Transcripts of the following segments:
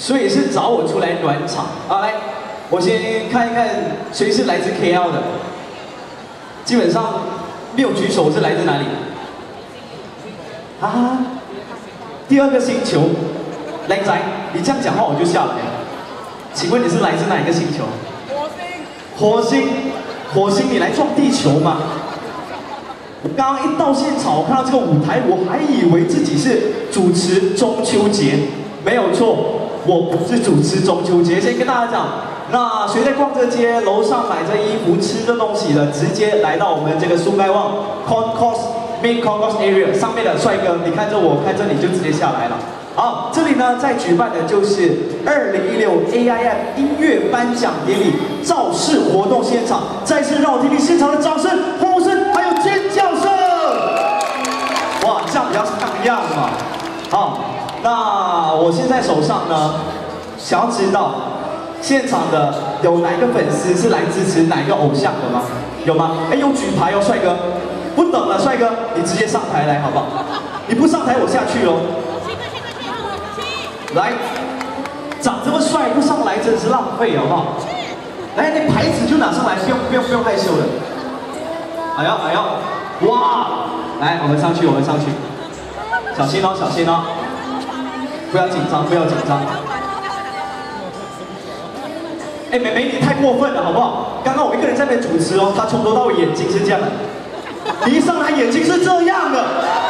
所以是找我出来暖场啊。来，我先看一看谁是来自 KL 的。基本上没有举手是来自哪里？啊，第二个星球。靓仔，你这样讲话我就下来了。请问你是来自哪一个星球？火星。火星，你来撞地球吗？我刚刚一到现场，我看到这个舞台，我还以为自己是主持中秋节，没有错，我不是主持中秋节。先跟大家讲，那谁在逛这街，楼上买着衣服、吃着东西的，直接来到我们这个苏盖旺 Main Concourse Area 上面的帅哥，你看着我，看着你就直接下来了。好，这里呢在举办的就是2016 AIF 音乐颁奖典礼造势活动现场，再次让我听听现场的掌声、呼声还有尖叫声。哇，这样比较像样嘛。好，那我现在手上呢，想要知道现场的有哪一个粉丝是来支持哪一个偶像的吗？有吗？哎，有举牌哦，帅哥，不等了，帅哥，你直接上台来好不好？你不上台我下去哦。来，长这么帅不上来真是浪费，好不好？来，那牌子就拿上来，不用害羞的。哎呀，哇！来，我们上去，小心哦，小心哦，不要紧张。哎，美眉你太过分了，好不好？刚刚我一个人在那边主持哦，他从头到尾眼睛是这样的，你一上来眼睛是这样的。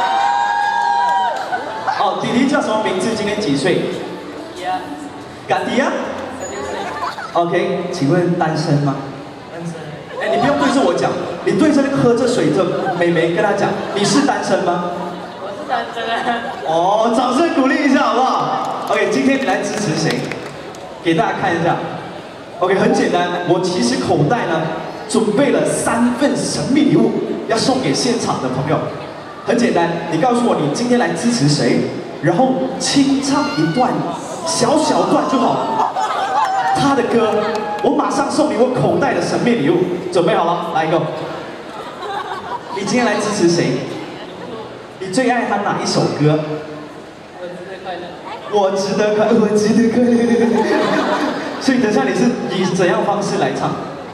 哦，弟弟叫什么名字？今年几岁？甘迪啊。OK， 请问单身吗？单身。哎，你不用对着我讲，你对着那个喝着水的妹妹跟她讲，你是单身吗？ 我是单身啊。 哦，掌声鼓励一下好不好 ？OK， 今天你来支持谁？给大家看一下。OK， 很简单，我其实口袋呢准备了3份神秘礼物，要送给现场的朋友。很简单，你告诉我你今天来支持谁，然后清唱一段小段就好，他的歌，我马上送你我口袋的神秘礼物。准备好了，来一个。你今天来支持谁？你最爱他哪一首歌？我值得快乐。我值得快乐。所以等下你是以怎样方式来唱？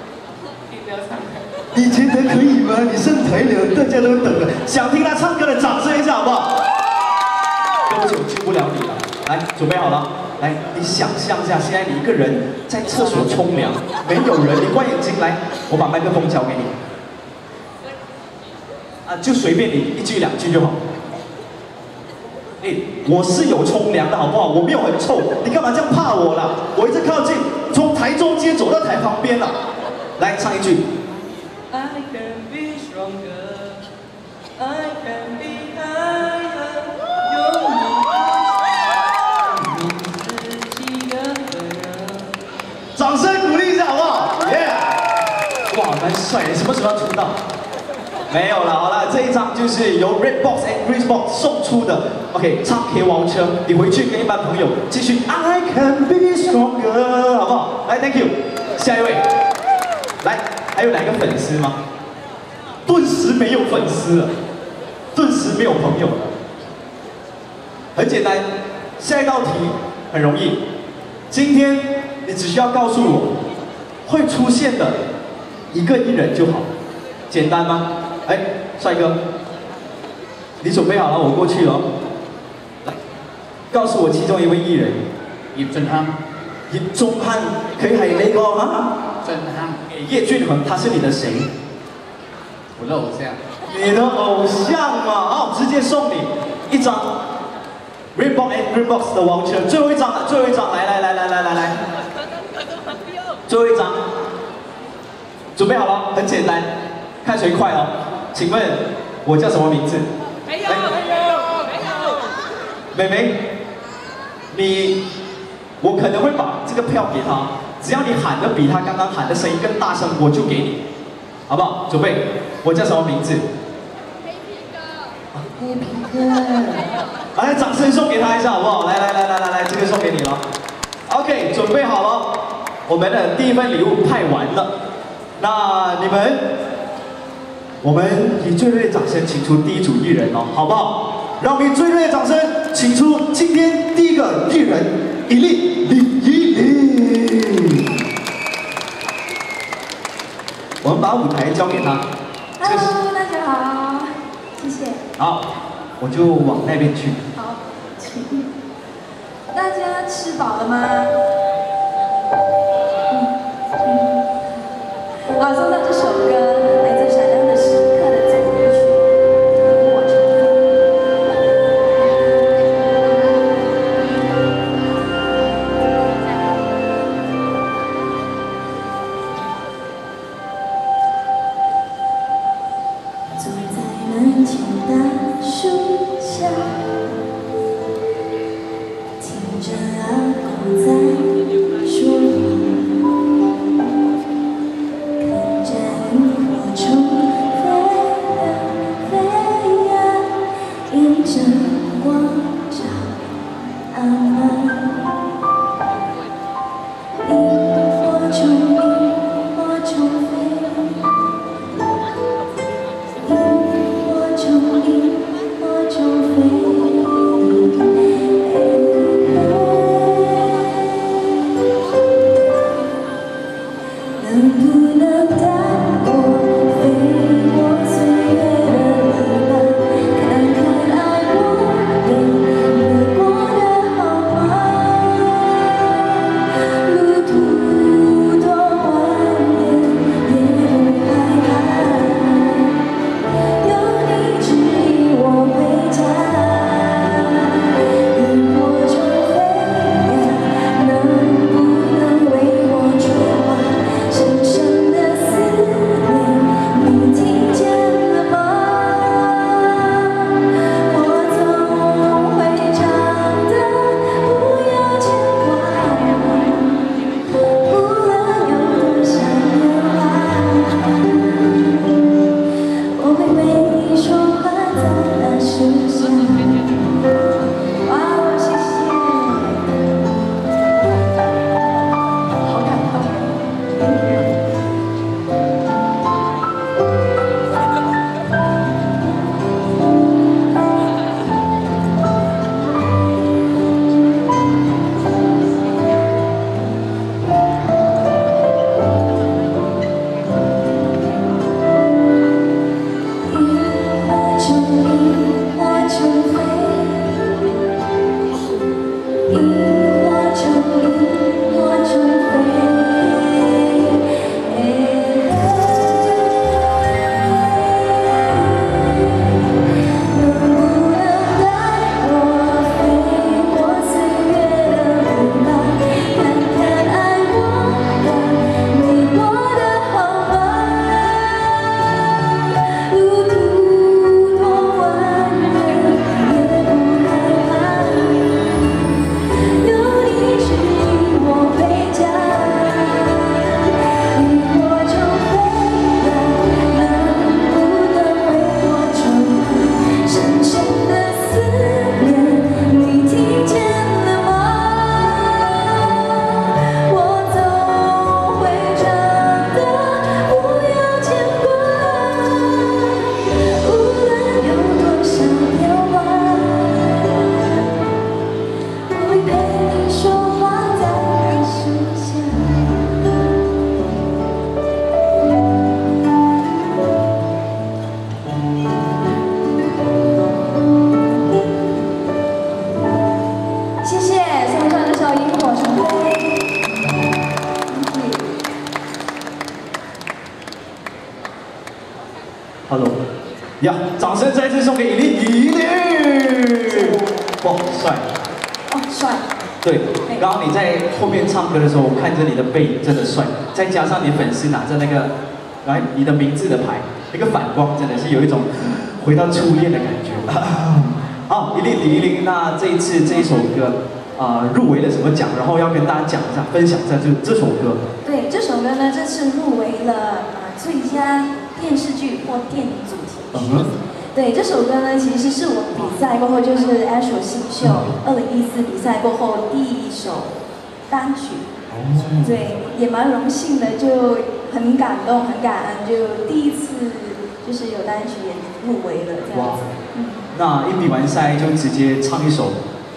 你觉得可以吗？你上台了，大家都等了，想听他唱歌的掌声一下好不好？对不起，我救不了你了。来，准备好了。来，你想象一下，现在你一个人在厕所冲凉，没有人，你关眼睛来，我把麦克风交给你。啊，就随便你1句2句就好。哎，我是有冲凉的好不好？我没有很臭，你干嘛这样怕我啦？我一直靠近，从台中间走到台旁边了。来，唱一句。I can be stronger, I can be higher， 有你自己的人。掌声鼓励一下好不好 ？Yeah！ 哇，蛮帅的，什么时候要出道？没有了，好了，这一张就是由 Red Box and Green Box 送出的 ，OK， 唱 K 王车，你回去跟一般朋友继续 I can be stronger， 好不好？来 ，Thank you， 下一位，来。还有哪个粉丝吗？顿时没有粉丝了，顿时没有朋友了。很简单，下一道题很容易。今天你只需要告诉我会出现的一个艺人就好，简单吗？哎，帅哥，你准备好了，我过去了。来，告诉我其中一位艺人。 葉俊亨。 葉俊亨，佢係你個嚇？ 俊亨。 叶俊恒，他是你的谁？ 我的偶像。 你的偶像嘛，好，直接送你一张 Red Box and Green Box 的王车，最后一张了，最后一张，来，最后一张，准备好了，很简单，看谁快哦。请问我叫什么名字？ 没有。 妹妹，我可能会把这个票给他。只要你喊的比他刚刚喊的声音更大声，我就给你，好不好？准备，我叫什么名字？黑皮哥。来，掌声送给他一下，好不好？来，这个送给你了。OK， 准备好了，我们的第一份礼物派完了。那我们以最热烈的掌声请出第一组艺人哦，好不好？让我们以最热烈的掌声请出今天第一个个艺人李依林。我们把舞台交给他。 Hello， 大家好，谢谢。 好，我就往那边去。 好，请。大家吃饱了吗？好，送上这首歌，来自《闪亮的时刻》的主题曲《萤火虫飞》。坐在门前大树下，听着阿公在说话。 阳光照阿妈，萤火虫飞，萤火虫飞。能不能带我飞过岁月的篱笆，看看爱我的越过的好吗？路途多蜿蜒也不害怕，有你指引我回家。萤火虫飞呀，能不能为我吹完？ 深深的思念，你听见了吗？我总会长大，不要牵挂，无论有多少变化，我会为你说话，在大树下。哇，谢谢，好感动。 Hello， 呀，掌声再次送给依林，哇，帅！ 哦，帅！ 对，刚刚你在后面唱歌的时候，我看着你的背影真的帅，再加上你粉丝拿着那个，来你的名字的牌，那个反光真的是有一种回到初恋的感觉。好，李依林，那这一次这一首歌入围了什么奖？然后要跟大家讲一下，分享一下这首歌。 对，这首歌呢，这次入围了最佳电视剧或电影主题曲。对，这首歌呢，其实是我比赛过后，就是 Astro 新秀2014比赛过后第一首单曲。对，也蛮荣幸的，就很感动，很感恩，就第一次就是有单曲也入围了这样子。那一比完赛就直接唱一首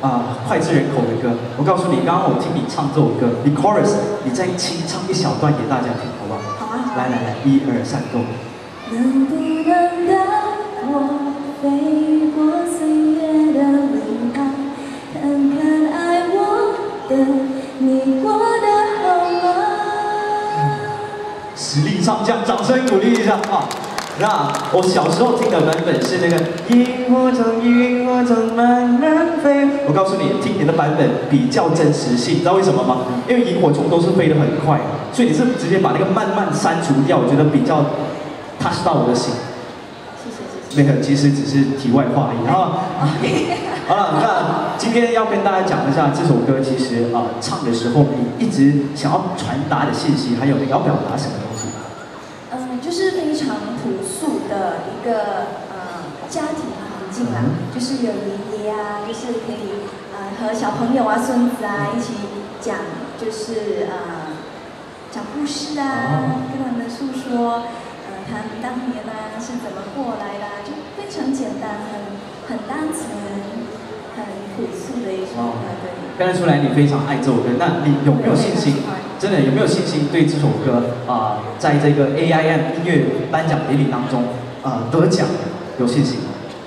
脍炙人口的歌。我告诉你，刚刚我听你唱这首歌，你 chorus， 你再清唱一小段给大家听，好不好？ 好啊。 来，1、2、3，Go。 能不能带我飞过岁月的领航，看看爱我的你过得好吗？ 实力唱将，掌声鼓励一下啊！那我小时候听的版本是那个萤火虫慢慢飞。我告诉你，听你的版本比较真实性，你知道为什么吗？因为萤火虫都是飞得很快，所以你是直接把那个慢慢删除掉，我觉得比较 touch 到我的心。谢谢。那个其实只是题外话而已啊。好了，那今天要跟大家讲一下这首歌，其实唱的时候你一直想要传达的信息，还有你要表达什么东西？ 就是非常朴素的一个家庭环境啦，就是有爷爷啊，就是可以和小朋友啊、孙子啊一起讲，就是讲故事啊，跟他们诉说他们当年啊是怎么过来的，就非常简单，很单纯、很朴素的一首歌。对， 看得出来你非常爱这首歌，那你有没有信心？真的有没有信心对这首歌在这个 AIM 音乐颁奖典礼当中得奖有信心吗？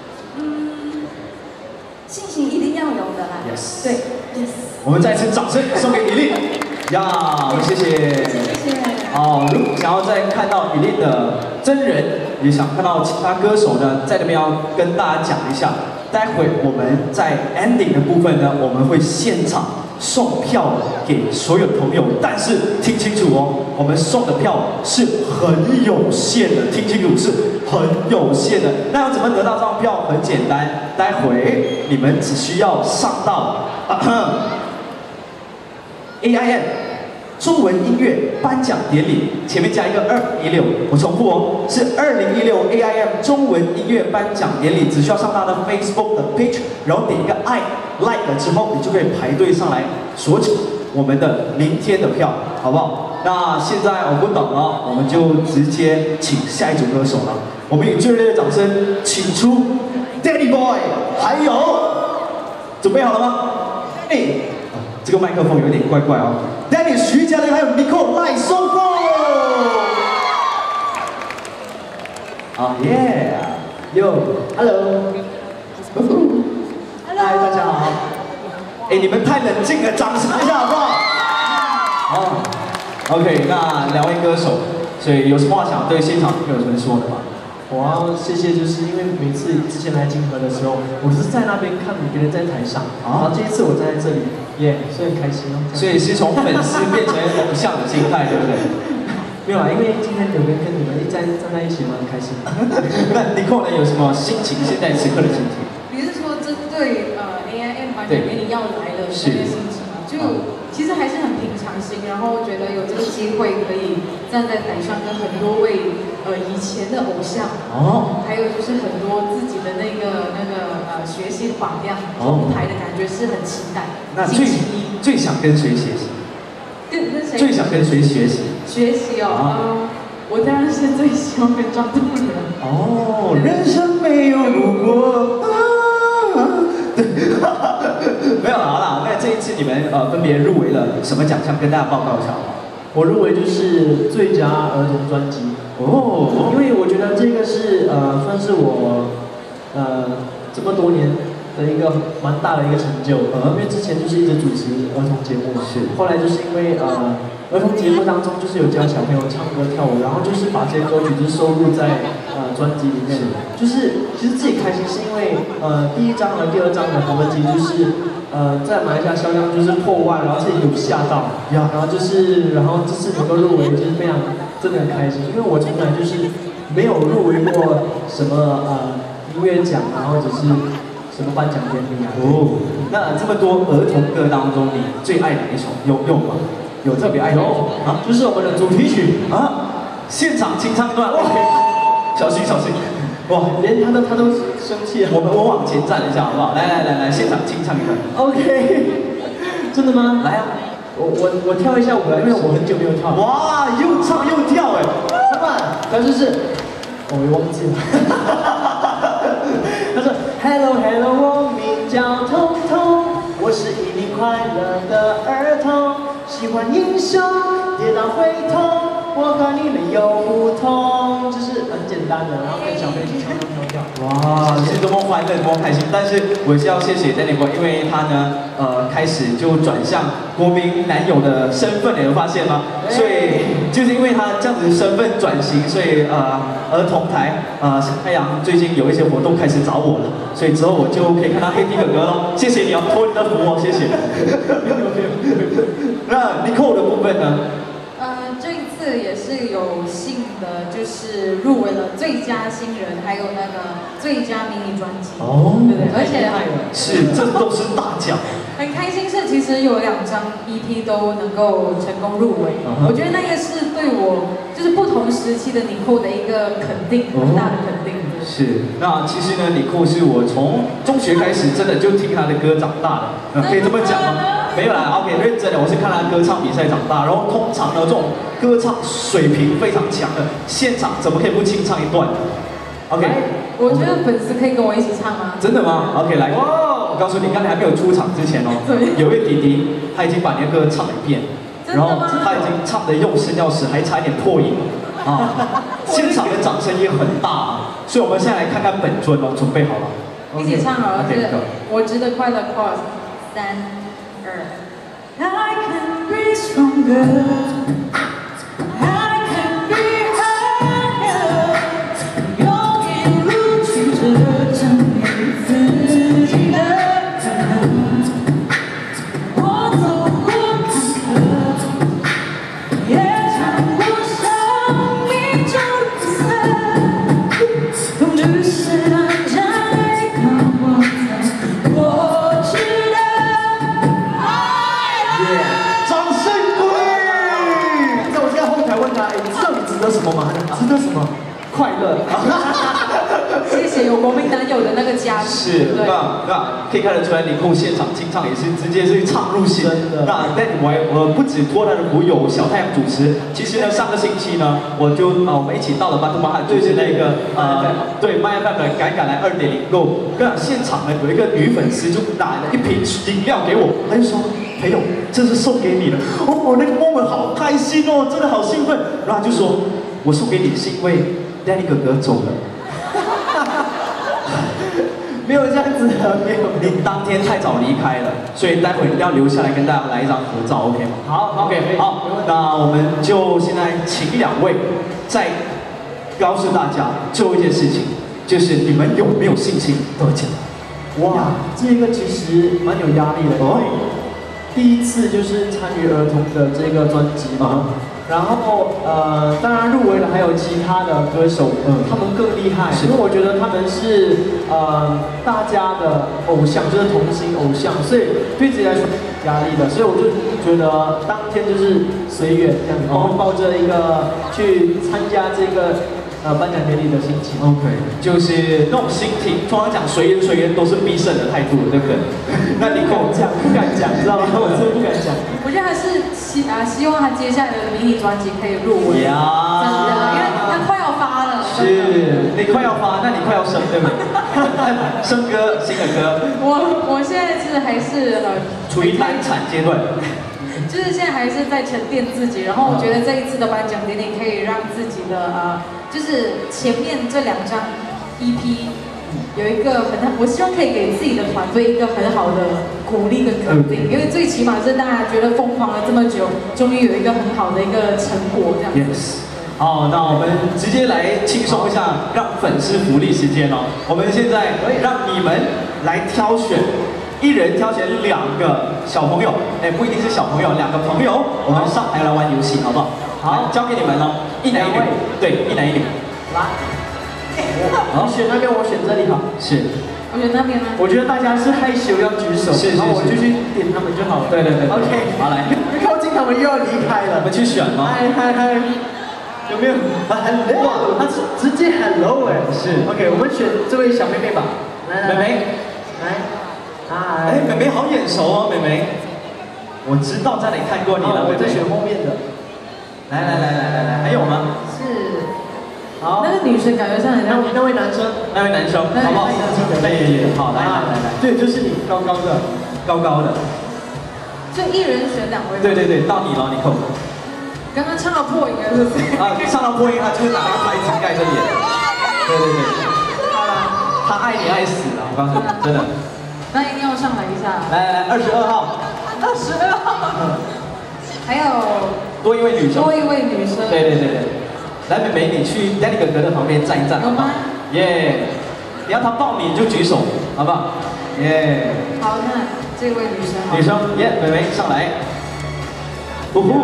信心一定要有的啦。 Yes。 对 ，Yes。 我们再次掌声送给以琳呀，谢谢。 谢谢。 如果想要再看到以琳的真人，也想看到其他歌手呢，在这边要跟大家讲一下，待会我们在 ending 的部分呢，我们会现场送票给所有朋友，但是听清楚哦，我们送的票是很有限的，听清楚是很有限的。那要怎么得到这张票？很简单，待会你们只需要上到AIM 中文音乐颁奖典礼，前面加一个2016，我重复哦，是2016 AIM 中文音乐颁奖典礼，只需要上他的 Facebook 的 page， 然后点一个爱 like 了之后，你就可以排队上来索取我们的明天的票，好不好？那现在我不等了，我们就直接请下一组歌手了。我们以最热烈的掌声，请出 Danny Boy， 还有准备好了吗？这个麦克风有点怪怪哦。Danny 徐佳玲还有 Nicole 赖松凤。Hello， 嗨，大家好。你们太冷静了，掌声一下好不好？OK， 那两位歌手，所以有什么话想对现场朋友们说的吗？ 我要谢谢，就是因为每次之前来金河的时候，我是在那边看别人在台上，然后这一次我站在这里，所以很开心哦。 所以是从粉丝变成偶像的心态，对不对？ 没有啊，因为今天有人跟你们站在一起，蛮开心的。 那Nicole呢有什么心情？现在此刻的心情？ 你是说针对AIM 颁奖典礼要来的这件事情吗？就其实还是很平常心，然后觉得有这个机会可以站在台上跟很多位以前的偶像还有就是很多自己的那个学习榜样同台的感觉是很期待。 那最想跟谁学习？ 跟谁？ 最想跟谁学习？ 学习我当然是最希望跟张栋梁。 人生没有如果。没有好啦，那这一次你们分别入围了什么奖项？跟大家报告一下好不好？ 我入围就是最佳儿童专辑因为我觉得这个是算是我这么多年的一个蛮大的一个成就因为之前就是一直主持儿童节目嘛，后来就是因为儿童节目当中就是有教小朋友唱歌跳舞，然后就是把这些歌曲就是收录在专辑里面，就是其实自己开心是因为第一张和第二张的合辑就是在马来西亚销量就是破万，然后自己有吓到，然后这次能够入围就是非常真的很开心，因为我从来就是没有入围过什么音乐奖然后只是什么颁奖典礼那这么多儿童歌当中，你最爱哪一首？有吗？有特别爱的就是我们的主题曲现场清唱一段。小心。 哇，连他都生气了。 我往前站一下好不好？来，现场清唱一段。 OK， 真的吗？ 来啊！ 我跳一下舞了，因为我很久没有跳。 哇，又唱又跳老板，他就是我忘记了。他说 Hello， 我名叫彤彤。 我是一名快乐的儿童，喜欢英雄，跌倒会痛。我和你没有不同，这是很简单的，然后跟小飞一起唱唱跳跳。 哇，是多么欢乐，多么开心！但是我是要谢谢 Danny Boy， 因为他呢，开始就转向国民男友的身份，你有发现吗？所以就是因为他这样子身份转型，所以儿童台小太阳最近有一些活动开始找我了，所以之后我就可以看到黑 T 哥哥咯。谢谢你哦，托你的福哦，谢谢。那 Nicole 的部分呢？ 这一次也是有幸的，就是入围了最佳新人，还有那个最佳迷你专辑。 哦， 对对，而且是，这都是大奖。 很开心是，其实有2张 EP 都能够成功入围。我觉得那个是对我就是不同时期的Nicole的一个肯定，很大的肯定。 是，那其实呢，Nicole是我从中学开始真的就听她的歌长大的，可以这么讲吗？没有啦 ，OK， 认真的，我是看她歌唱比赛长大，然后通常呢这种歌唱水平非常强的，现场怎么可以不清唱一段 ？OK， 我觉得粉丝可以跟我一起唱吗？ 真的吗 ？OK， 来，我告诉你，刚才还没有出场之前哦，有位弟弟他已经把你的歌唱了一遍，然后他已经唱得用心要死，还差一点破音啊！现场的掌声也很大啊，所以我们现在来看看本尊哦，准备好了， 一起唱好了，是我值得快乐 Cross 3、2。I can be stronger. I can be higher. 用一路曲折证明自己的可能。我走过坎坷，也尝过生命中苦涩。痛只是短暂，可我在过去的。 掌声鼓励！ 在我现在后台问他，你知道你值得什么吗？值得什么？快乐。 谢谢有国民男友的那个加持。 是，那可以看得出来，Nicole现场清唱也是直接是唱入心。那我不止托他的福有小太阳主持，其实呢上个星期呢，我们一起到了巴图巴汉，就是那个对麦饭的敢敢来2.0购，那现场呢有一个女粉丝就拿了一瓶饮料给我，她就说。朋友，这是送给你的哦，那个 moment 好开心哦，真的好兴奋。然后他就说，我送给你是因为 Danny 哥哥走了。没有这样子的，没有，你当天太早离开了，所以待会要留下来跟大家来一张合照 ，OK 吗？好 ，OK， 好，那我们就现在请2位再告诉大家最后一件事情，就是你们有没有信心得奖？ 哇，这个其实蛮有压力的，因为第一次就是参与儿童的这个专辑嘛。然后当然入围了还有其他的歌手，他们更厉害，因为我觉得他们是大家的偶像，就是童星偶像，所以对自己来说压力的，所以我就觉得当天就是随缘这样，然后抱着一个去参加这个颁奖典礼的心情。 OK， 就是那种心情，通常讲随缘随缘都是必胜的态度，对不对？那你跟我讲， 不敢讲，知道吗？我真的不敢讲。 我觉得还是希望他接下来的迷你专辑可以入围，真的，因为他快要发了。 是，你快要发，那你快要生，对不对？生歌，新的歌。 我现在是还是处于难产阶段。 就是现在还是在沉淀自己，然后我觉得这一次的颁奖典礼可以让自己的就是前面这2张 EP 有一个我希望可以给自己的团队一个很好的鼓励跟肯定，因为最起码是大家觉得疯狂了这么久，终于有一个很好的一个成果这样子。 Yes。好，那我们直接来轻松一下，让粉丝福利时间哦。我们现在让你们来挑选。1人挑选2个小朋友，不一定是小朋友，2个朋友，我们上台来玩游戏，好不好？好，交给你们了，1男1女，对，1男1女， 来，你选那边，我选这里好。是， 我选那边吗？ 我觉得大家是害羞要举手，然后我就去点他们就好了。对 ，OK， 好来，一靠近他们又要离开了， 我们去选吗？ 嗨，有没有？哇，他直接 hello 哎，是 ，OK， 我们选这位小妹妹吧，来，妹妹，来。 妹妹好眼熟哦，妹妹，我知道在哪里看过你了， 我在选后面的。来，还有吗？ 是。 好。 那个女生感觉上很像那位男生， 好不好？ 记得。好，来，对，就是你高高的。 高高的。 就一人选2位。 对对对，到你了，你扣。 刚刚唱到破音了，是不是？ 啊，唱到破音，他就是拿那个拍子盖着脸。对对对。他爱你爱死了，我告诉你，真的。 那一定要上来一下。 来22号。 22号。还有多一位女生。 多一位女生。 对对对对。来，美美，你去 Danny 哥哥的旁边站一站，好吗？耶！你要他抱你就举手，好不好？耶！ 好，那这位女生。 女生，耶，美美上来。呼呼。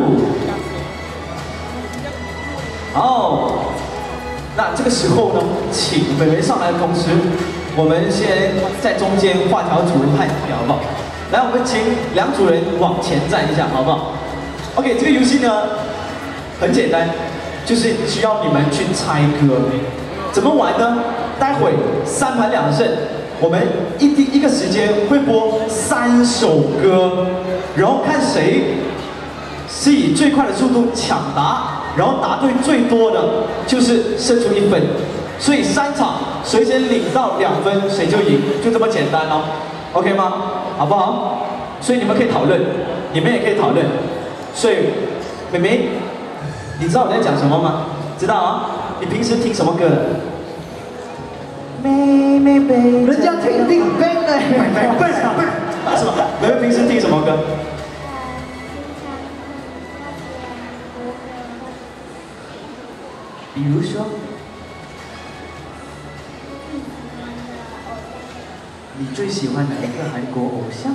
好，那这个时候呢，请美美上来的同时，我们先在中间画条主人汉条，好不好？来，我们请2组人往前站一下，好不好 ？OK， 这个游戏呢很简单，就是需要你们去猜歌。怎么玩呢？待会3盘2胜，我们一个时间会播3首歌，然后看谁是以最快的速度抢答，然后答对最多的就是胜出1分。所以3场谁先领到2分，谁就赢，就这么简单哦。OK 吗？好不好？所以你们可以讨论，你们也可以讨论。所以，妹妹，你知道我在讲什么吗？知道啊？你平时听什么歌的？妹妹背， 人家听听 bang 的， 是吧？妹妹平时听什么歌？比如说，你最喜欢哪一个韩国偶像？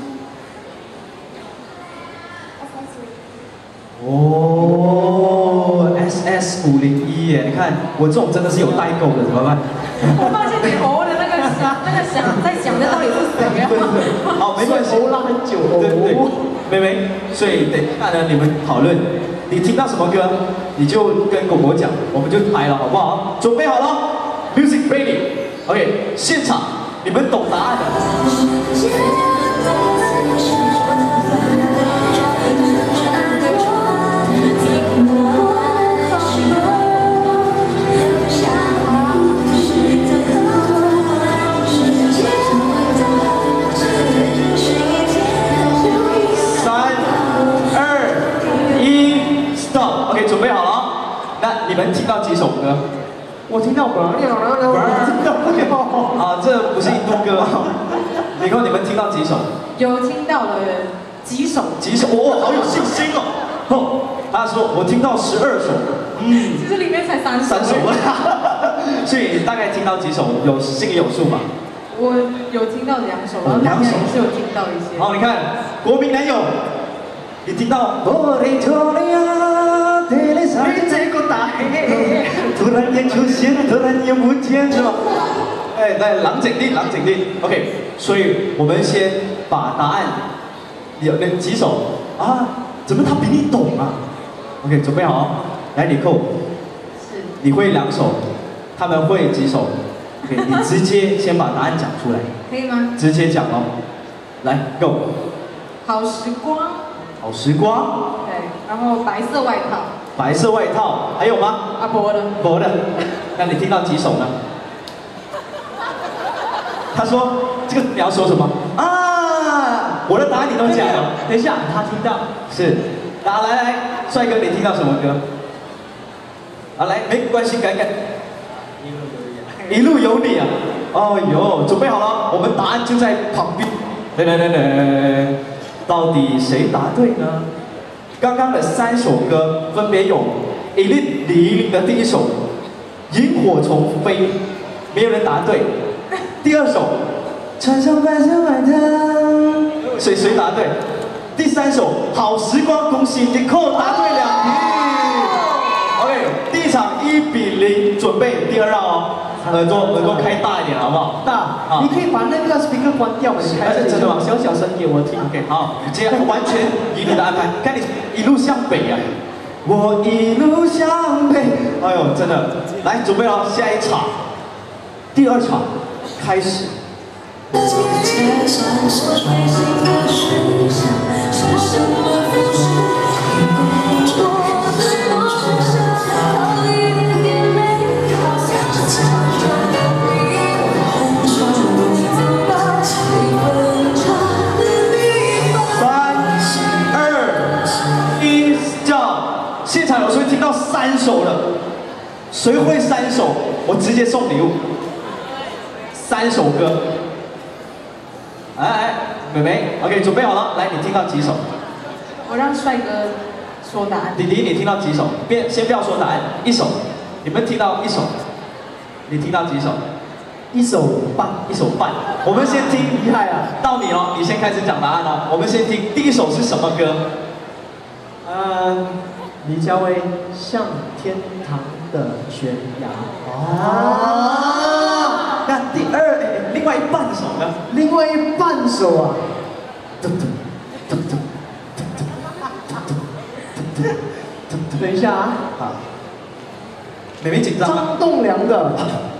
哦 ，SS501耶！你看我这种真的是有代沟的，怎么办？ 我发现你偶的那个想在想的到底是谁啊？ 好，没关系， 欧拉很久对对对，妹妹，所以等一下呢，你们讨论，你听到什么歌，你就跟狗狗讲，我们就拍了，好不好？准备好了 ，Music ready，OK， 现场你们懂答案的。准备好了，那你们听到几首歌？ 我听到啊，这不是印度歌。以后你们听到几首？ 有听到了几首？ 几首？哦，好有信心哦。哦，他说我听到12首。 其实里面才3首。 3首。所以大概听到几首？有心里有数吗？ 我有听到2首，然后2首是有听到一些。 好，你看国民男友，你听到？你这个大黑，突然间出现，突然间不见，是吧？哎，来，冷静啲，冷静啲。OK， 所以我们先把答案有那几首啊？怎么他比你懂啊 ？OK， 准备好，来，你扣。 是。你会2首，他们会几首 ？OK， 你直接先把答案讲出来。 可以吗？ 直接讲哦。来 ，Go。 好时光。 好时光。 对，然后白色外套。 白色外套，还有吗？ 啊，博的。 博的，那你听到几首呢？他说这个你要说什么啊？我的答案你都讲了。等一下，他听到是。来，帅哥，你听到什么歌？来，没关系，赶紧。一路有你啊！哦呦，准备好了，我们答案就在旁边。来，到底谁答对呢？刚刚的3首歌分别有李依林的第1首《萤火虫飞》，没有人答对。第2首《穿上白色外套》，谁答对？第3首《好时光》，恭喜你扣答对2题。OK， 第1场1比0，准备第2让哦。耳朵开大一点，好不好？ 大，你可以把那个 speaker 关掉吗？你开真的吗？小声给我听。 OK， 好，今天完全以你的安排，看你一路向北啊！我一路向北。哎呦，真的，来准备好，下一场，第2场开始。 听到3首了，谁会3首？我直接送礼物。3首歌。来，妹妹 ，OK， 准备好了，来，你听到几首？ 我让帅哥说答案。 弟弟，你听到几首？先不要说答案，1首。你们听到1首？你听到几首 ？1首半 ，1首半。我们先听， 厉害啊！ 到你哦，你先开始讲答案哦。我们先听第1首是什么歌？ 李佳薇《向天堂的悬崖》。 那第2，另外一半首呢？ 另外一半首啊。等一下啊！ 好，妹妹紧张吗？ 张栋梁的。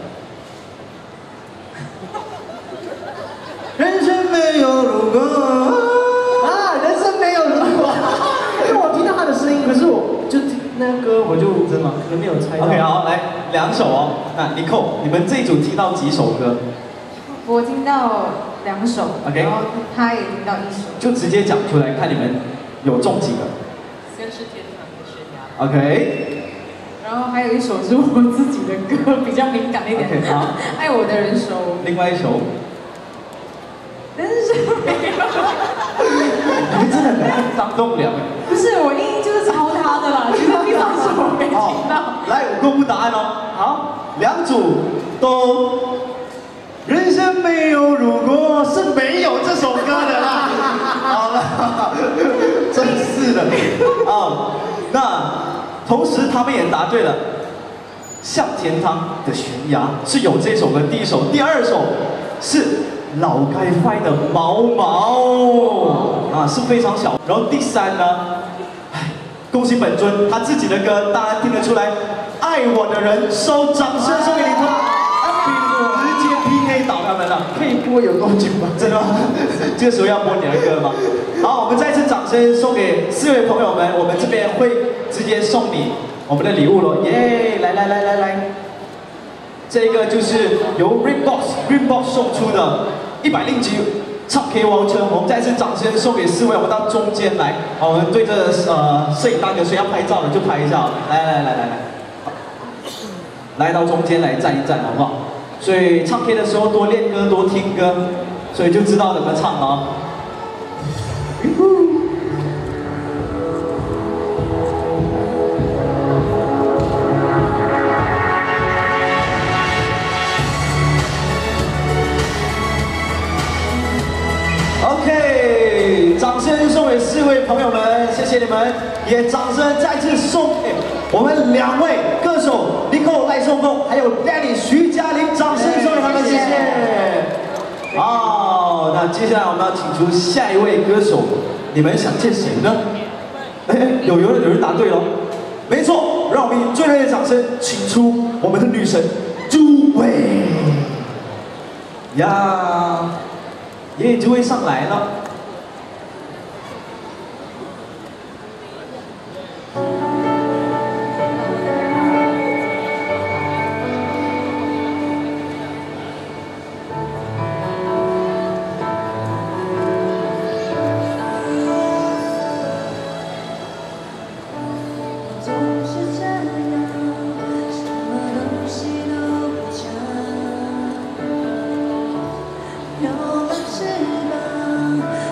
人生没有如果人生没有如果。因为我听到他的声音，可是我就听那个歌，我就真的可能没有猜到。 OK， 好，来2首哦。那Nicole，你们这一组听到几首歌？ 我听到2首 ，OK， 然后他也听到1首， 就直接讲出来，看你们有中几个。 先是天堂的悬崖。 OK。 然后还有1首是我自己的歌，比较敏感一点。 OK， 好。 爱我的人手。 另外1首。 人生没有。 你们真的很爱张栋梁。 不是，我硬就是抄他的啦，其实第3首我没听到。 来，我公布答案哦。好，2组都。人生没有如果，是没有这首歌的啦。好了，真是的。那同时他们也答对了，向天堂的悬崖是有这首歌第1首，第2首是老该坏的毛毛是非常小。然后第3呢，恭喜本尊，他自己的歌当然听得出来，爱我的人手，掌声送给你们。直接 PK 倒他们了， 可以播有多久吗？ 真的吗？这个时候要播你的歌吗？好，我们再次掌声送给4位朋友们，我们这边会直接送你我们的礼物了，耶！来，这个就是由 Greenbox 送出的100级唱 K 王车，我们再次掌声送给4位，我们到中间来，好，我们对着摄影大哥，谁要拍照的就拍一下，来到中间来站一站，好不好？所以唱 K 的时候多练歌，多听歌，所以就知道怎么唱了哦。OK， 掌声送给4位朋友们，谢谢你们，也掌声再次送给我们2位歌手Nicole赖颂凤，还有 Danny 徐嘉玲，掌声送给他们，谢谢。好，那接下来我们要请出下一位歌手，你们想见谁呢？有人答对了，没错，让我们以最热烈的掌声请出我们的女神朱伟呀，朱伟上来了。 有了翅膀。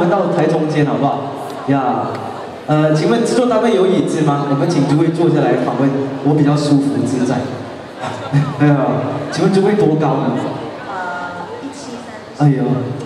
们到台中间好不好？呀，请问制作单位有椅子吗？我们请诸位坐下来访问，我比较舒服自在。请问诸位多高呢？173。哎呦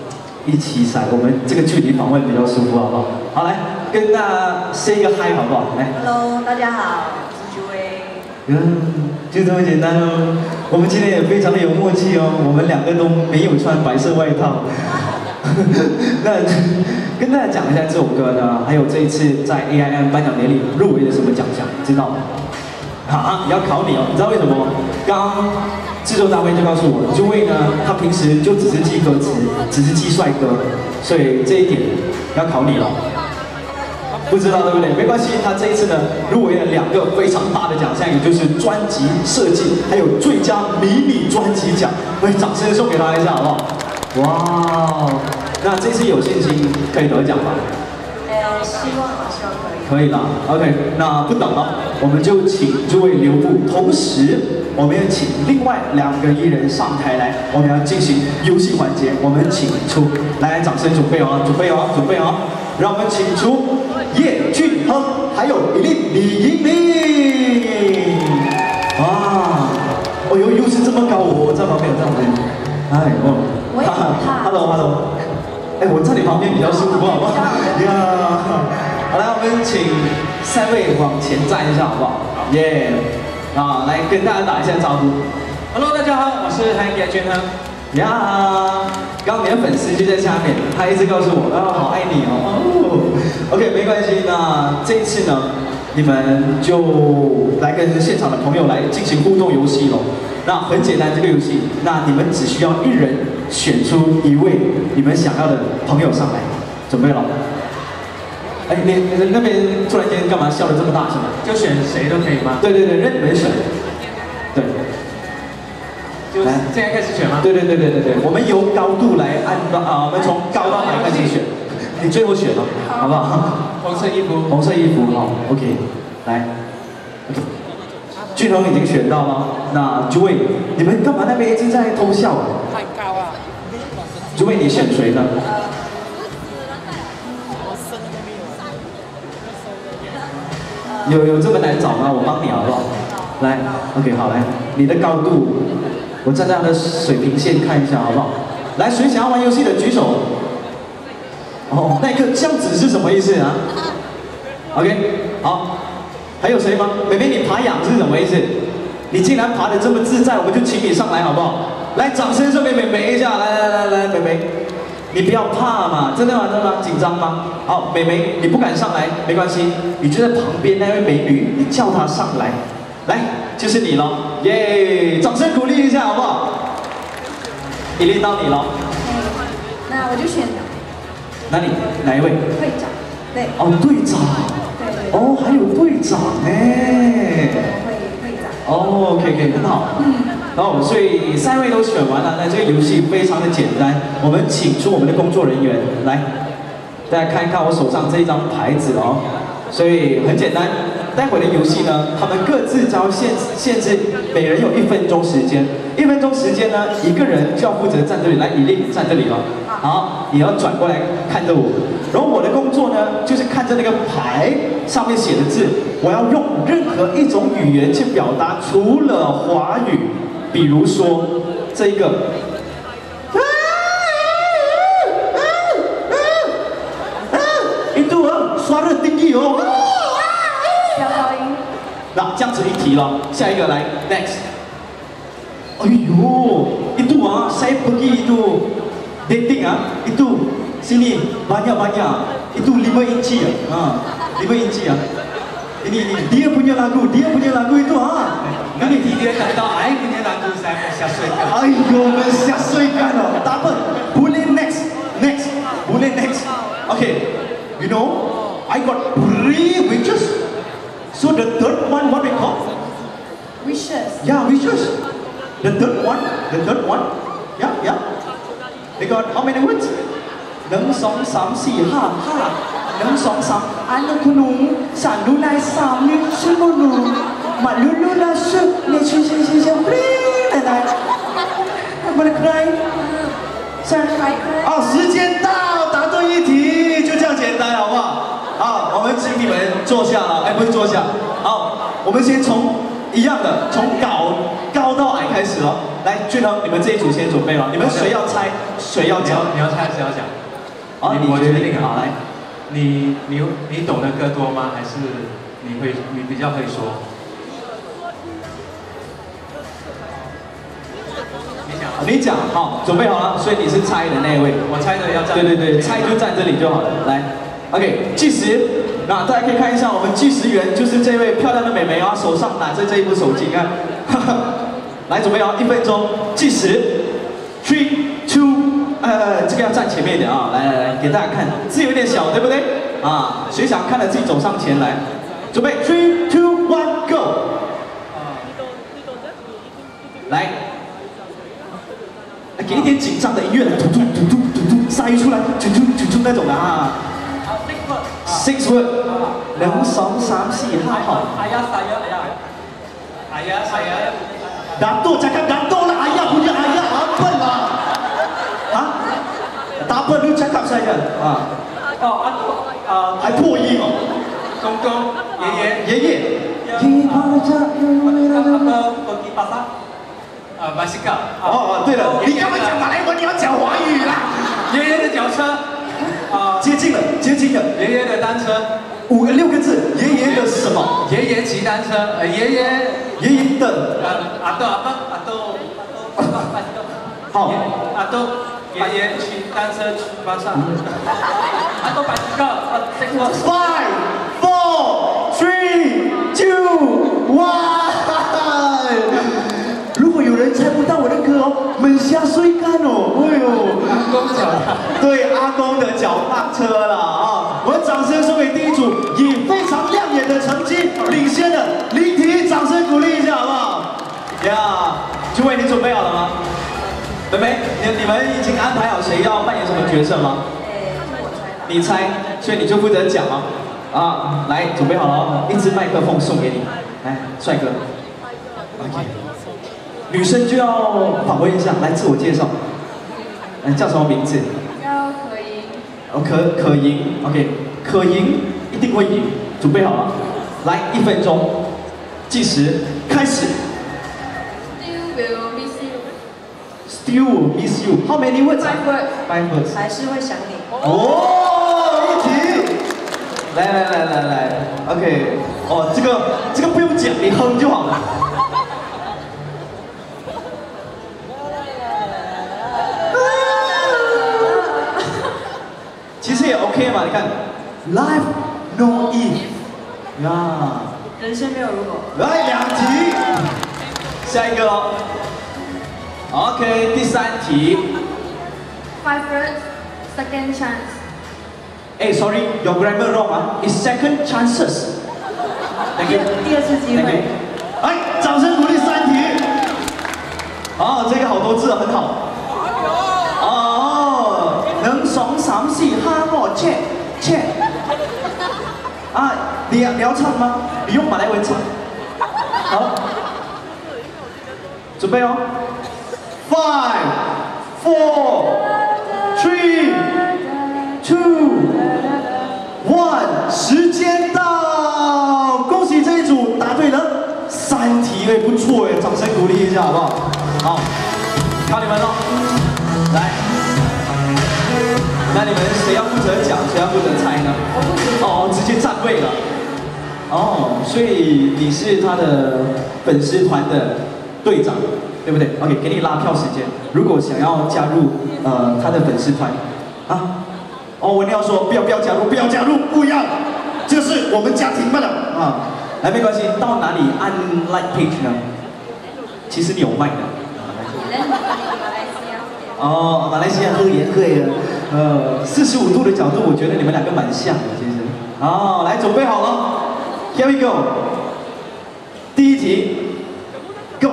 ，173，我们这个距离访问比较舒服，好不好？好，来跟大家 say 个 hi 好不好？来 Hello， 大家好，我是朱薇。 就这么简单哦。我们今天也非常的有默契哦，我们2个都没有穿白色外套。那跟大家讲一下这首歌呢，还有这一次在 AIM 颁奖典礼入围了什么奖项，知道吗？好，也要考你哦，你知道为什么吗？刚刚制作单位就告诉我，诸位呢，他平时就只是记歌词，只是记帅哥，所以这一点要考你了。不知道对不对？没关系，他这一次呢入围了2个非常大的奖项，也就是专辑设计，还有最佳迷你专辑奖。掌声送给他一下好不好？哇，那这次有信心可以得奖吧？ 希望可以。 可以啦 ，OK， 那不等了，我们就请诸位留步，同时我们也请另外2个艺人上台来，我们要进行游戏环节，我们请出，来，掌声准备哦，准备哦，准备哦，让我们请出叶俊亨，还有李盈玲。哇，哦呦，又是这么高，我在旁边，在旁边，哎哦， 我也很怕。 Hello， 哎，我在你旁边比较舒服，好不好？呀，好，来，我们请3位往前站一下，好不好？耶，来跟大家打一下招呼。 Hello， 大家好，我是叶俊亨。 呀，刚刚你的粉丝就在下面，他一直告诉我，好爱你哦。OK， 没关系，那这一次呢，你们就来跟现场的朋友来进行互动游戏咯。那很简单，这个游戏，那你们只需要1人选出1位你们想要的朋友上来，准备了。哎，你那边突然间干嘛笑得这么大声？ 就选谁都可以吗？ 对，任你们选。对。 就现在开始选吗？ 对，我们由高度来我们从高到矮开始选，你最后选了，好不好？ 红色衣服， 红色衣服，好 ，OK， 来 ，OK， 俊宏已经选到了，那诸位，你们干嘛那边一直在偷笑啊？ 太高啊！ 诸位，你选谁呢？有这么难找吗？我帮你好不好？来 ，OK， 好，来，你的高度。我站在他的水平线看一下，好不好？来，谁想要玩游戏的举手。哦，那个这样子是什么意思啊 ？OK， 好，还有谁吗？妹妹，你爬仰是什么意思？你竟然爬得这么自在，我们就请你上来，好不好？来，掌声送给妹妹一下，来，妹妹，你不要怕嘛，真的吗？紧张吗？好，妹妹，你不敢上来没关系，你就在旁边那位美女，你叫她上来，来。就是你了，耶！掌声鼓励一下，好不好？一定到你了。 那我就选哪一位？ 队长。对。 哦，队长。对。哦，还有队长哎。 队长。 哦 ，OK， 很好。好，所以3位都选完了，那这个游戏非常的简单，我们请出我们的工作人员来，大家看一看我手上这一张牌子哦。所以很简单，待会的游戏呢，他们各自只要限制每人有1分钟时间，1分钟时间呢，1个人就要负责站这里，来，以令站这里了，好，你要转过来看着我，然后我的工作呢，就是看着那个牌上面写的字，我要用任何一种语言去表达，除了华语，比如说这一个。Suara tinggi oh. 飙高音。 那这样子一题了，下一个来 next。哎呦，itu saya pergi itu dating itu sini banyak itu 5 inci 5 inci ini dia punya lagu itu Nanti dia kata, I punya lagu saya mensyasyikan. Ayo mensyasyikan loh. Tak apa, boleh next, boleh next. Okay, you know. I got 3 wishes. So the third one, what we call? Wishes. Yeah, wishes. The third one. Yeah. They got how many words? 1, 2, 3, 4, 5, 1, 2, 3. Anak gunung, sandunai sami, sumunu, malulu lasu, nesu sisi bring,来，我的 cry， 时间到，答对1题。 不是坐下。好，我们先从一样的，从高到矮开始哦。来，俊腾，你们这一组先准备了，你们谁要猜，谁要讲？ 你要猜，谁要讲？ 好， 我决定好来。 你懂的歌多吗？还是你比较会说？ 你讲，好，准备好了，所以你是猜的那一位。 我猜的要站。 对对对，猜就站这里就好了。来 ，OK， 计时。那大家可以看一下，我们计时员就是这位漂亮的美眉啊，手上拿着这一部手机，看。来，准备好，1分钟，计时。3、2，这个要站前面一点啊！来，给大家看，字有点小，对不对？啊，谁想看的自己走上前来。准备，3、2、1 ，Go！ 来。给一点紧张的音乐，突突突突突突，塞出来，突突突突那种的啊。6 word， 2、2、3、4、5，好。saya。Dato cakap Dato lah, ayah punya ayah apa lah? Hah? Tak apa, lu cakap saja.还破音哦。 公公，爷爷。pergi pasar。bicycle。 哦，对了，你干嘛讲马来文？你要讲华语啦。 爷爷的脚车。 接近了，接近了。 爷爷的单车。 6个字，爷爷的什么？ 爷爷骑单车。爷爷的。 阿豆。 好。 阿豆，爷爷骑单车去巴萨。阿豆bicycle。5、 4、3、2、1。如果有人猜不到我的歌哦，猛下水干哦，哎呦， 阿公脚踏， 对，阿公的脚踏车了啊！我们掌声送给第一组以非常亮眼的成绩领先的林缇，掌声鼓励一下好不好？呀，诸位你准备好了吗？妹妹，你们已经安排好谁要扮演什么角色吗？你猜，所以你就负责讲哦。啊，来，准备好了哦，一支麦克风送给你，来，帅哥 ，OK。女生就要访问一下，来自我介绍。叫什么名字？ 叫可盈。 哦，可盈 ，OK， 可盈一定会赢。准备好了，来1分钟，计时开始。 Still will miss you. Still will miss you. How many words? 5 words. 还是会想你。 哦，一题。来 ，OK， 哦，这个不用讲，你哼就好了。其实也 OK 嘛，你看 ，Life no if， 呀， 人生没有如果。 来2题，下一个喽。OK， 第3题。 5 words, second chance. 哎 ，sorry，your grammar wrong 啊 ，it's second chances。 第二次机会。 哎，掌声鼓励3题。哦，这个好多字，很好。哦，1、2、3、4、5、6、7。啊，你要唱吗？你用马来文唱。好，准备哦。5、4、3、2、1，时间到！恭喜这一组答对了3题，哎，不错哎，掌声鼓励一下好不好？好，靠你们喽！来，那你们谁要负责讲，谁要负责猜呢？哦，直接站位了。哦，所以你是他的粉丝团的队长，对不对 ？OK， 给你拉票时间。如果想要加入他的粉丝团，啊，哦，我一定要说不要加入，不要加入，不一样，这是我们家庭罢了啊。来，没关系，到哪里按 like page 呢？其实你有卖的。哦，马来西亚喝盐会的，45度的角度，我觉得你们两个蛮像的，其实。哦，来，准备好了 ，Here we go。第1题 ，Go。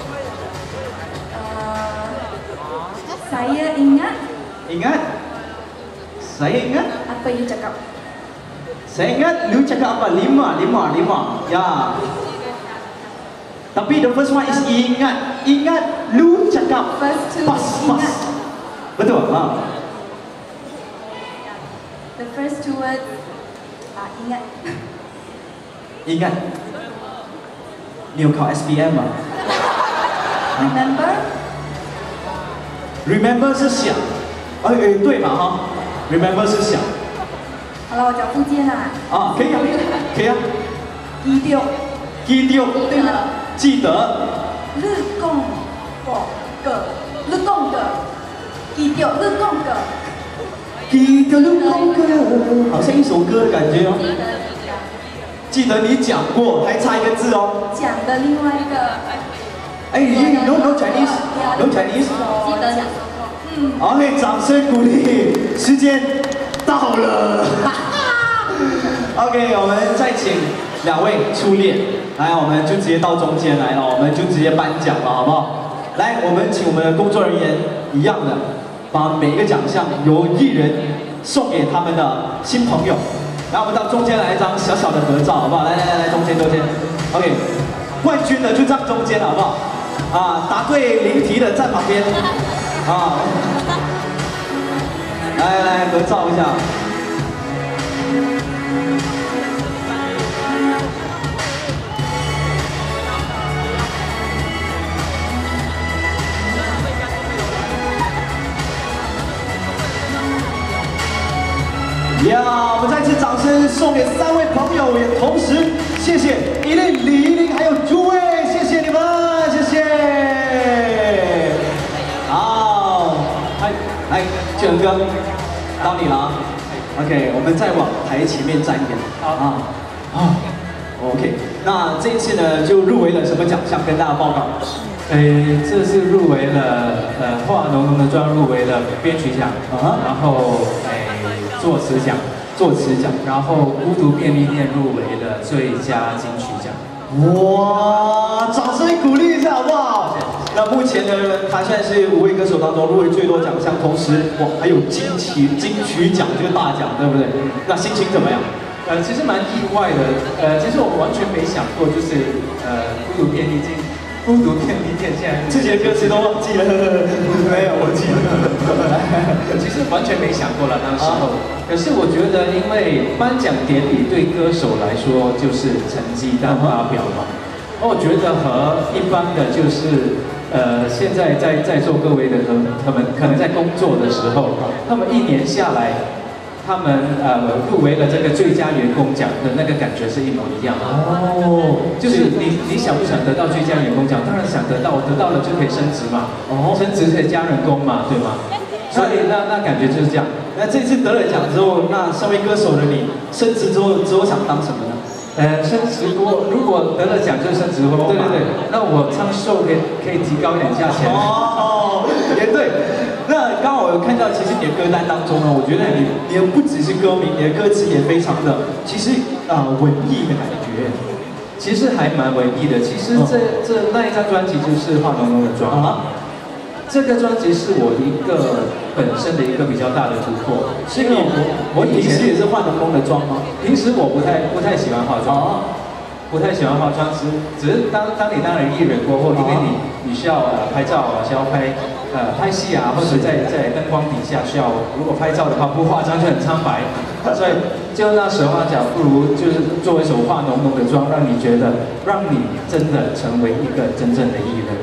Saya ingat. Ingat? Saya ingat? Apa you cakap? Saya ingat, lu cakap apa? 5. Ya. Tapi the first one is ingat. Ingat, lu cakap First two pas. ingat. Betul? The first 2 words ingat. 应该。你有考 SBM 吗 ？Remember 是想，对嘛哈 ？Remember 是想。 好了，我讲福建啦。 啊，可以啊，可以啊。記住， 对了， 記得。 日共个，日共个，记住日共个。 記得日共個，好像一首歌的感覺哦。記得你講過，還差一個字哦。 講的另外一個。 哎，no Chinese，no Chinese。 記得講。 OK， 掌聲鼓勵，時間到了。OK， 我們再請兩位初戀，來，我們就直接到中間來了，我們就直接頒獎了，好不好？來，我們請我們的工作人員一樣的，把每一個獎項由藝人送給他們的新朋友。來，我們到中間來一張小小的合照，好不好？來，中間。OK， 冠軍的就站中間，好不好？啊，答對零題的站旁邊。啊，來合照一下。我们再次掌声送给3位朋友，也同时谢谢依琳、李依琳还有诸位，谢谢你们，谢谢。好，来，俊恒哥，到你了啊。OK， 我们再往台前面站一点。OK， 那这一次呢，就入围了什么奖项？跟大家报告。 这次入围了画浓浓的妆入围了编曲奖，然后作词奖，然后孤独便利店入围了最佳金曲奖。 哇，掌声鼓励一下好不好？那目前呢，他现在是5位歌手当中入围最多奖项，同时还有金曲奖这个大奖，对不对？那心情怎么样？ 其实蛮意外的，其实我完全没想过，就是孤独便利店现在自己的歌词都忘记了，没有，我记得。 其实完全没想过了当时候，可是我觉得，因为颁奖典礼对歌手来说就是成绩单发表嘛，我觉得和一般的就是现在在座各位的他们可能在工作的时候，他们1年下来。他们入围了这个最佳员工奖的那个感觉是一模一样的。就是你想不想得到最佳员工奖？当然想得到，得到了就可以升职嘛。升职可以加人工嘛，对吗？所以那感觉就是这样。 那这次得了奖之后，那身为歌手的你，升职之后想当什么呢？ 升职过，如果得了奖就升职后嘛。对。那我唱秀可以提高一点价钱。 也对。那刚好我有看到，其实你的歌单当中呢，我觉得你不只是歌名，你的歌词也非常的，其实文艺的感觉， 其实还蛮文艺的。其实那一张专辑就是画浓浓的妆这个专辑是我一个本身的一个比较大的突破。 是因为我以前也是画浓浓的妆吗？ 平时我不太喜欢化妆。不太喜欢化妆，只是当你当了艺人过后，因为你需要拍照需要拍戏啊，或者在灯光底下需要，如果拍照的话不化妆就很苍白，所以就那时候讲，不如就是做一首画浓浓的妆，让你觉得，让你真的成为一个真正的艺人。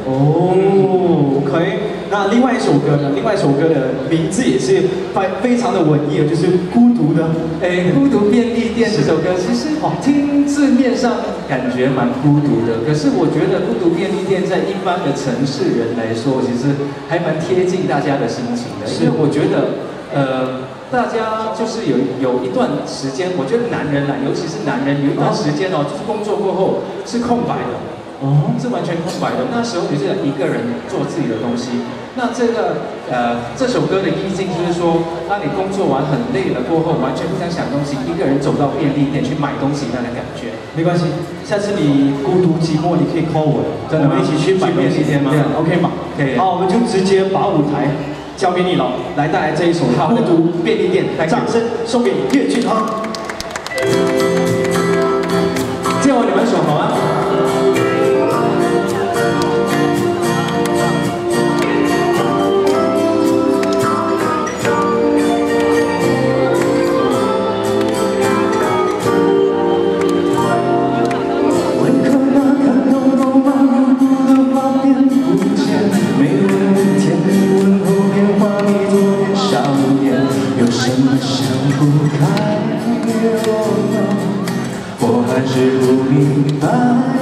OK。那另外一首歌呢？另外一首歌的名字也是非常的文艺，就是孤独的。 孤独便利店这首歌，其实听字面上感觉蛮孤独的，可是我觉得孤独便利店在一般的城市人来说，其实还蛮贴近大家的心情的。因为我觉得，大家就是有一段时间，我觉得男人尤其是男人，有一段时间就是工作过后是空白的。是完全空白的。那时候你是一个人做自己的东西。那这首歌的意境就是说，当你工作完很累了过后，完全不想想东西，一个人走到便利店去买东西那个感觉。 没关系，下次你孤独寂寞，你可以 call 我，真的，我们一起去买便利店吗？ OK 吗？可以。好，我们就直接把舞台交给你了，来带来这一首《孤独便利店》，掌声送给岳俊亨。 借我你们手好吗？ 还是不明白。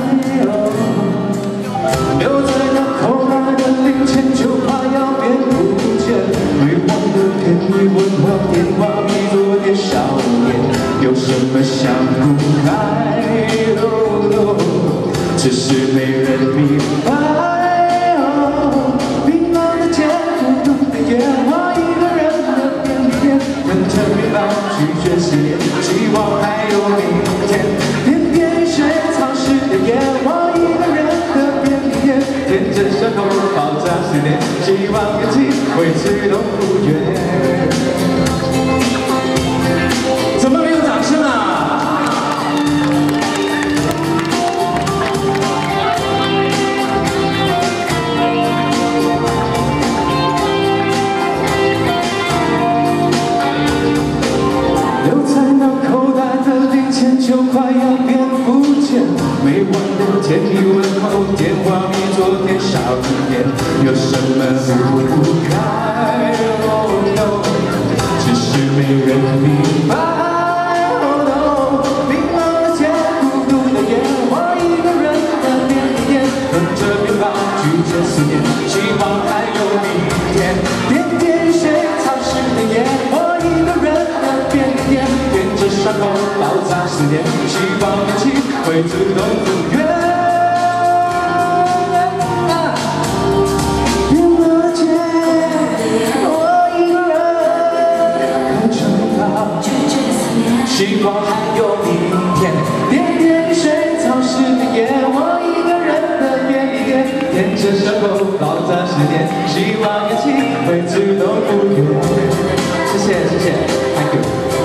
留在那口袋的零钱就快要变不见，没忘的便宜问候电话比昨天少点，有什么想不开？只是没人明白。冰冷的天，孤独的夜，我一个人的便利店，等着明白，拒绝思念，希望还有明天。点点水潮湿的夜，我一个人的便利店，舔着伤口爆炸思念，希望勇气会自动复原。怎么没有掌声啊？就快要变不见，每晚的甜蜜问候，电话比昨天少一点，有什么不该？只是没人明白。冰冷的天，孤独的夜，我一个人的便利店，等着面包，拒绝思念，希望还有明天。点点水潮湿的夜，我一个人的便利店，舔着伤口爆炸思念。希望勇气会自动复原。变了街，我一个人可撑到，希望还有明天。点点水潮湿的夜，我一个人的便利店，舔着伤口爆炸思念，希望勇气会自动复原。谢谢谢谢 ，Thank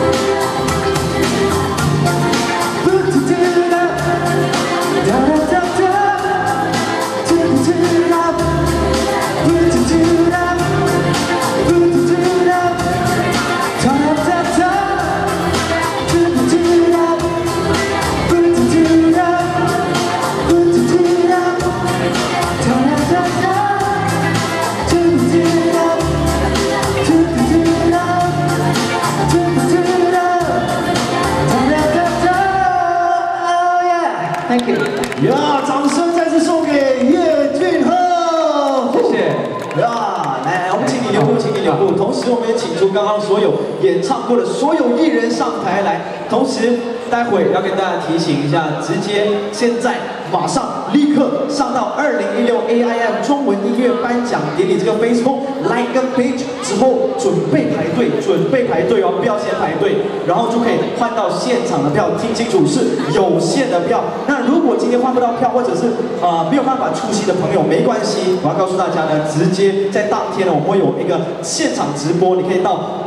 you。Thank you。 呀，掌声再次送给叶俊赫， 谢谢。 呀，来，我们请你留步，请你留步。同时，我们也请出刚刚所有演唱过的所有艺人上台来。同时，待会要跟大家提醒一下，直接现在马上立刻上到2016 AIM 中文音乐颁奖典礼这个 Facebook Like a Page 之后，准备排队哦，不要先排队，然后就可以换到现场的票。听清楚，是有限的票。那如果今天换不到票，或者是没有办法出席的朋友，没关系，我要告诉大家呢，直接在当天呢，我们会有一个现场直播，你可以到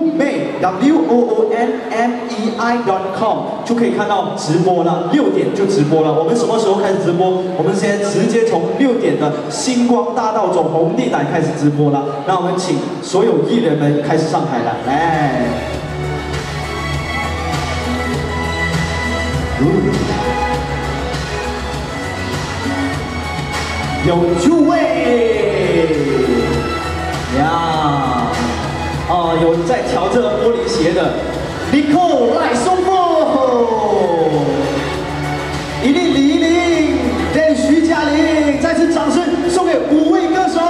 woonmei.com 就可以看到直播了，6点就直播了。我们什么时候开始直播？我们现在直接从6点的星光大道走红地毯开始直播了。那我们请所有艺人们开始上台了，来。有诸位呀，有在调这个玻璃鞋的 Nicole 赖松凤，一令李依林跟徐佳玲，再次掌声送给5位歌手。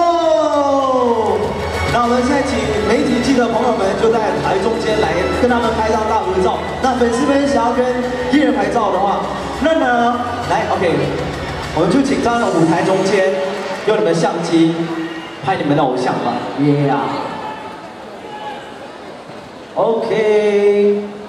那我们现在请媒体记者朋友们就在台中间来跟他们拍张大合照。那粉丝们想要跟艺人拍照的话，那呢，来 OK。我们就请站在舞台中间，用你们的相机拍你们的偶像吧。Yeah。OK。